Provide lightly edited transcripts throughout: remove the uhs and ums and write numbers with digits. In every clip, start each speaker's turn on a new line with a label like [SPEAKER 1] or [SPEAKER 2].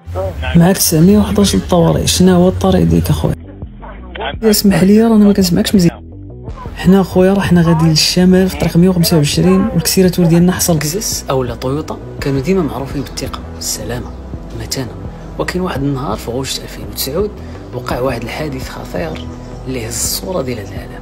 [SPEAKER 1] معاك 911 الطوارئ، شنو هو الطريق ديالك اخويا؟ اسمح لي رانا ما كنسمعكش مزيان. حنا اخويا راه حنا غاديين للشمال في طريق 125 والكسيراتور ديالنا حصل لكزاس اولا طويوطا كانوا ديما معروفين بالثقه، السلامه، المتانه. وكاين واحد النهار في غشت 2009 وقع واحد الحادث خطير اللي هز الصوره ديال هاد العالم.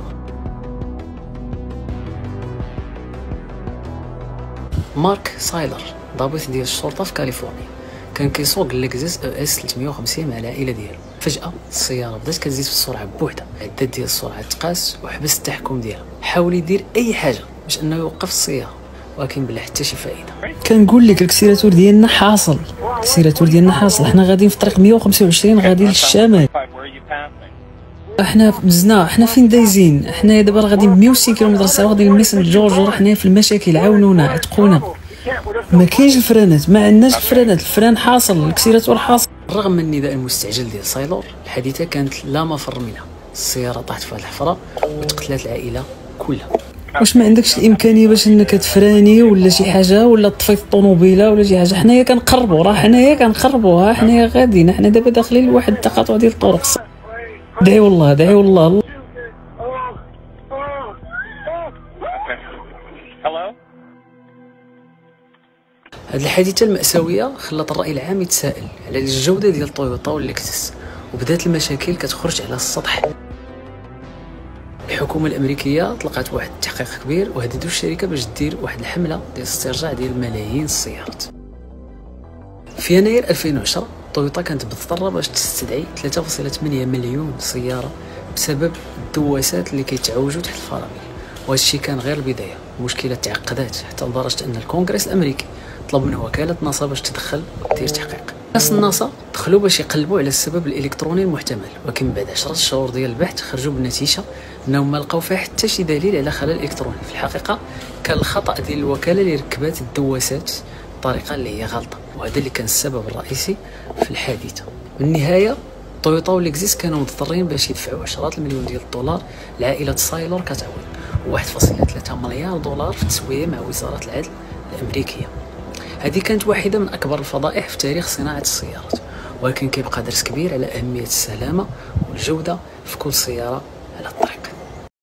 [SPEAKER 1] مارك سايلر ضابط ديال الشرطه في كاليفورنيا كان كيسوق لكزاس اس 350 مع العائله ديالو. فجاه السياره بدات كتزيد في السرعه بوحده، العداد ديال السرعه تقاس وحبس التحكم ديالها. حاول يدير اي حاجه باش انه يوقف السياره ولكن بلا حتى شي فائده. كنقول لك الكسيراتور ديالنا حاصل، الكسيراتور ديالنا حاصل. حنا غاديين في طريق 125 غاديين للشمال. احنا بزنا، حنا فين دايزين؟ حنا دابا غاديين ب 160 كيلومتر ساعه غاديين لميسن جورج وراه حنا في المشاكل. عاونونا عتقونا، ما كاينش الفرانات، ما عندناش الفرانات، الفران حاصل، الكسيراتور حاصل. رغم من النداء المستعجل ديال سايلور الحادثه كانت لا مفر منها. السياره طاحت في الحفره وتقتلت العائله كلها. واش ما عندكش الامكانيه باش انك تفراني ولا شي حاجه ولا تطفي الطوموبيله ولا شي حاجه؟ حنايا كنقربوا، راه حنايا كنقربوا، ها حنايا غاديين، حنا دابا داخلين لواحد التقاطع ديال الطرق. دعيو الله، دعيو الله. هاد الحادثه المأساويه خلات الرأي العام يتساءل على الجوده ديال طويوطا واللكزس، وبدات المشاكل كتخرج على السطح. الحكومه الامريكيه طلقات واحد التحقيق كبير وهددوا الشركه باش دير واحد الحمله ديال استرجاع ديال ملايين السيارات. في يناير 2010 طويوطا كانت مضطره باش تستدعي 3.8 مليون سياره بسبب الدواسات اللي كيتعوجوا تحت الفرامل. وهذا الشيء كان غير البدايه، المشكله تعقدات حتى لدرجه ان الكونغرس الامريكي طلب من وكاله ناسا باش تدخل ودير تحقيق. ناس الناسا دخلوا باش يقلبوا على السبب الالكتروني المحتمل، ولكن بعد 10 شهور ديال البحث خرجوا بالنتيجه انهم ما لقاو فيها حتى شي دليل على خلل الكتروني. في الحقيقه كان الخطا ديال الوكاله اللي ركبات الدواسات بطريقه اللي هي غلطه، وهذا اللي كان السبب الرئيسي في الحادثه. بالنهايه طويوطا ولكزس كانوا مضطرين باش يدفعوا عشرات المليون ديال الدولار لعائله سايلور كتعوض، و1.3 مليار دولار في تسويه مع وزاره العدل الامريكيه. هذه كانت واحده من اكبر الفضائح في تاريخ صناعه السيارات، ولكن كيبقى درس كبير على اهميه السلامه والجوده في كل سياره على الطريق.